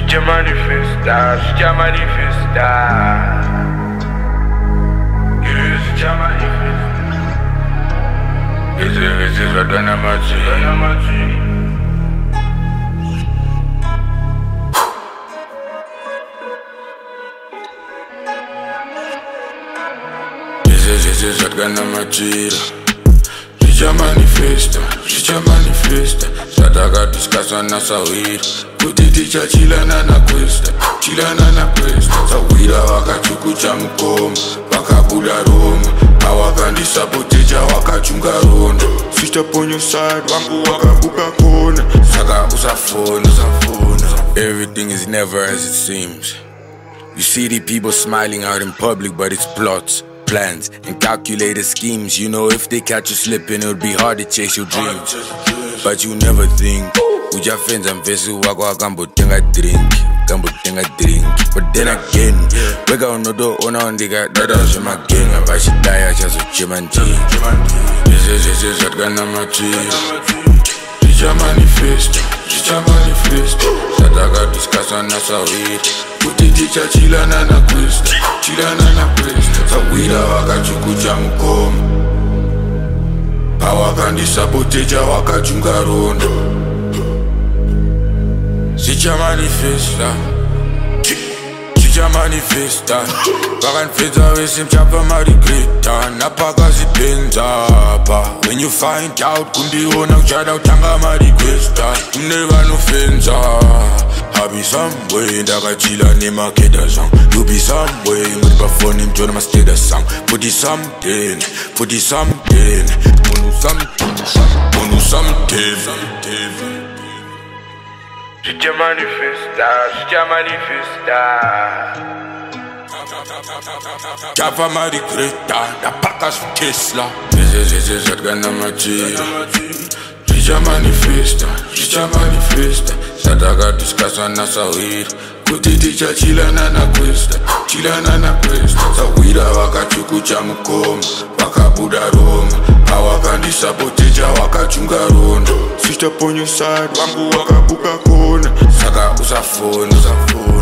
Sitja manifestar, sitja manifestar. Sitja manifestar. Esse já tá na matinha. Esse já tá na matinha. Sitja manifesta. Já tá com a descansa na saúde. Kutiticha chilana na questa. Zawira wakachukucha mukoma, wakabula Roma. Hawakandisapoteja wakachunga rondo. Sister on your side, wangu wakabuka kona. Saka usafona. Everything is never as it seems. You see the people smiling out in public, but it's plots, plans, and calculated schemes. You know if they catch you slipping, it'll be hard to chase your dreams. But you never think ujafenza mvesi wako akambotenga drink. But then again, weka unodo ona ndika dada zvimagenga vachidaya chazochema ndini. Ese zvatkana machira. Sitja manifesta. Zatakadiskasa nasawira. Kuti tichachilana na questa. Zawira wakachukucha mukoma. Hawakandisapoteja wakachunga rondo. Sitja manifesta. Vakanfedza vese mchapa marigreta. Napakazipenza pa. When you find out kundiona kuchada kutanga mariquesta. Mune vanofenza. I be somewhere ndakachila nemakeda zang. You be somewhere ngoti pafoni mtona mastatus sang. Put it something. Munu something. Sitja manifestar. Chapa marigreta. Napakas Tesla. Ese zatkana machira. Sitja manifesta. Zatakadiskasa nasawira. Kuti tichachilana na questa. Zawira wakachukucha mukoma. Wakabuda Roma. Hawakandisapoteja wakachunga rondo. Sister on your side, wangu wakabuka kona. Saka usafona.